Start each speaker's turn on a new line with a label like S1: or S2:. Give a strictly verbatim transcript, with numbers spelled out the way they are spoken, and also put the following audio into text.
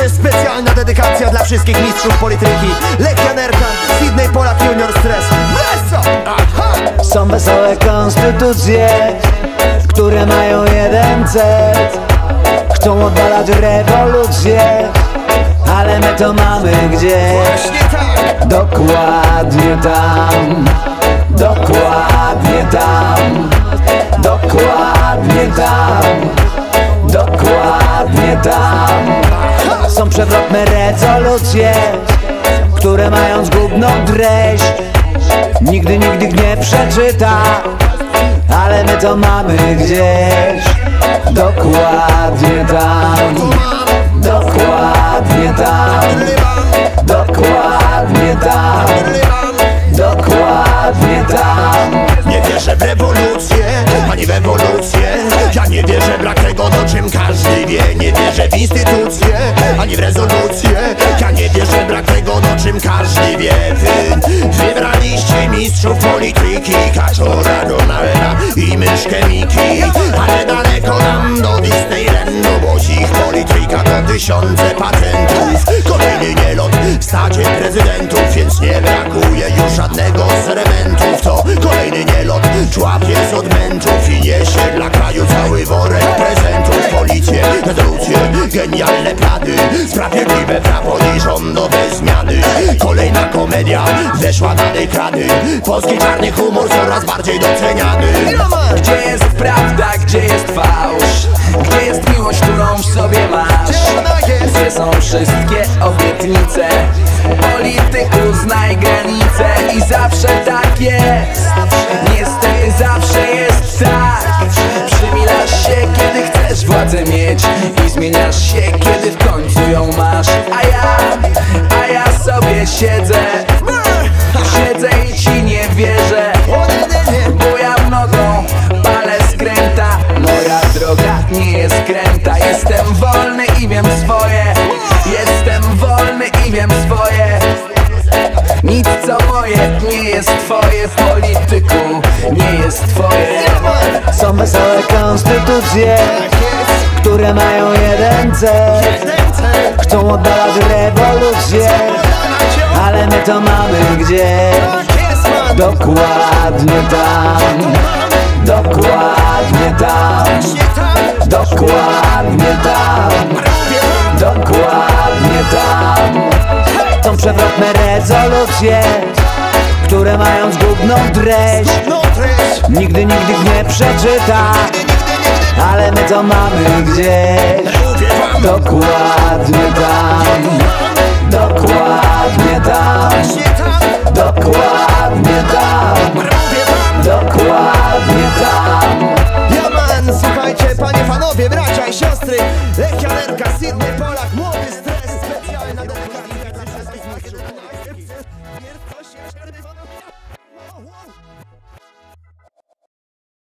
S1: jest specjalna dedykacja dla wszystkich mistrzów polityki. Lechia Nerka, Sydney Polak Junior Stres. Weso! Aha!
S2: Są wesołe konstytucje, które mają jeden cel. Chcą oddalać rewolucję, ale my to mamy gdzieś.
S1: Właśnie tak!
S2: Dokładnie tam, dokładnie tam, dokładnie tam, dokładnie tam. Są przewrotne rezolucje, które mają zgubną treść. Nigdy, nigdy nie przeczyta, ale my to mamy gdzieś. Dokładnie tam, dokładnie tam, dokładnie tam, dokładnie tam.
S1: Nie wierzę w rewolucję, ani w ewolucję. Ja nie wierzę w brak tego, o czym każdy wie. Nie wierzę w instytucje, ani w rezolucję. Ja nie wierzę w brak tego, o czym każdy wie. Wy wybraliście mistrzów polityki, Kaczora, Donalda i myszkę Miki. Ale daleko nam do Disneylandu, bo ich polityka to tysiące patentów. Kolejny nielot w stadzie prezydentów, więc nie brakuje już żadnego z elementów. To kolejny nielot, człapie z odmętów i niesie dla kraju cały worek prezentów. Policję, rezolucje, genialne plany, sprawiedliwe prawo i rządowe zmiany. Kolejna komedia weszła na ekrany, polski czarny humor coraz bardziej doceniany.
S3: Gdzie jest prawda, gdzie jest fałsz? Gdzie jest miłość, którą w sobie masz? Gdzie są wszystkie obietnice? Polityku, znaj granice. I zawsze tak jest, niestety zawsze jest tak. Przymilasz się, kiedy chcesz władzę mieć i zmieniasz się, kiedy w końcu ją masz. A ja, a ja sobie siedzę, siedzę i ci nie wierzę, bo ja w nogą palę skręta. Moja droga nie jest kręta. Jestem wolny i wiem swoje. Jestem wolny i wiem swoje. Nic co moje nie jest twoje, polityku, nie jest twoje.
S2: Są wesołe konstytucje, które mają jeden cel. Chcą oddalać rewolucję, ale my to mamy gdzieś. Dokładnie tam, dokładnie tam, dokładnie tam, dokładnie tam. Są przewrotne rezolucje, które mają zgubną treść. Nigdy, nigdy nie przeczyta, ale my to mamy gdzieś. Dokładnie tam.